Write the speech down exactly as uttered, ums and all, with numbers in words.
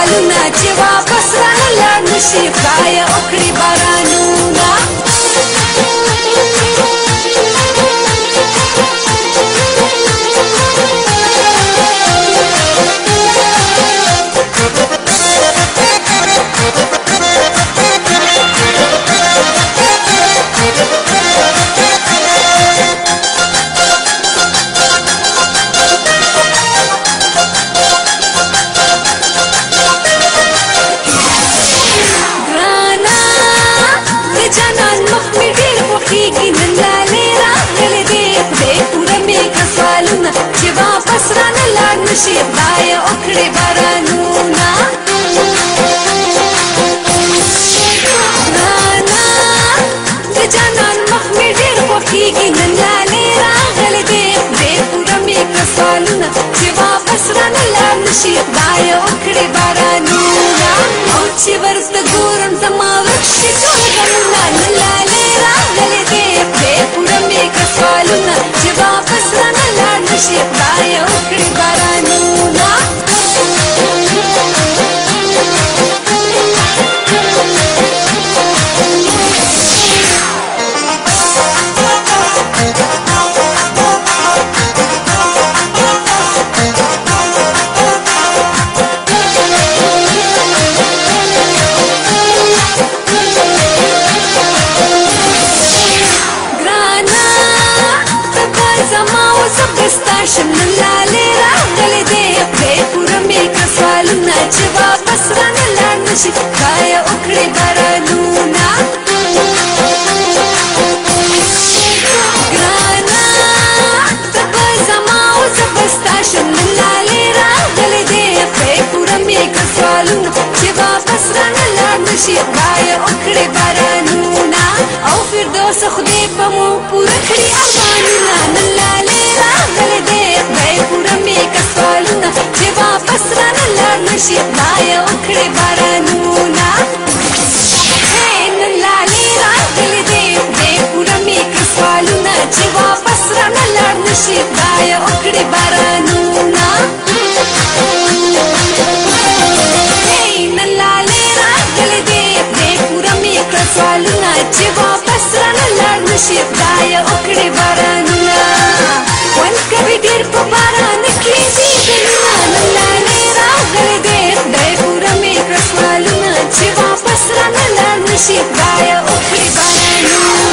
سوالونه چې واپس رانه لاړ نشي خدایه وکړي بارانونه نشي خدایه وکړي بارانونه رانا د جانان مخ مې ډېر خوښېږي نن لالې راغلې دې خدای پوره مې کړه سوالونه چې واپس رانه لاړ نشي خدایه وکړي بارانونه او چې ورته ګورم زما ورک شي ټول غمونه نن لالې راغلې دې خدای پوره مې کړه سوالونه چې واپس رانه لاړ نشي خدایه وکړي بارانونه نن لالې راغلې دې خدای پوره مې کړه سوالونه چې واپس رانه لاړ نشي خدایه وکړي بارانونه ګرانه ته به زما او زه به ستا شم نن لالې راغلې دې خدای پوره مې کړه سوالونه چې واپس رانه لاړ نشي خدایه وکړي بارانونه او فردوسه خدای به مو پوره کړي ارمانونه نن لالې راغلې دې خدای پوره مې کړه سوالونه چې واپس رانه لاړ نشي خدایه وکړي بارانونه نن لالې راغلې دې خدای پوره مې کړه سوالونه چې واپس رانه لاړ نشي خدایه وکړي بارانونه نن لالې راغلې دې خدای پوره مې کړه سوالونه چې واپس رانه لاړ نشي خدایه وکړي بارانونه خوند کوي ډېر په باران کې دي ګلونه نن لالې راغلې دې خدای پوره مې کړه سوالونه چې واپس رانه لاړ نشي خدایه وکړي بارانونه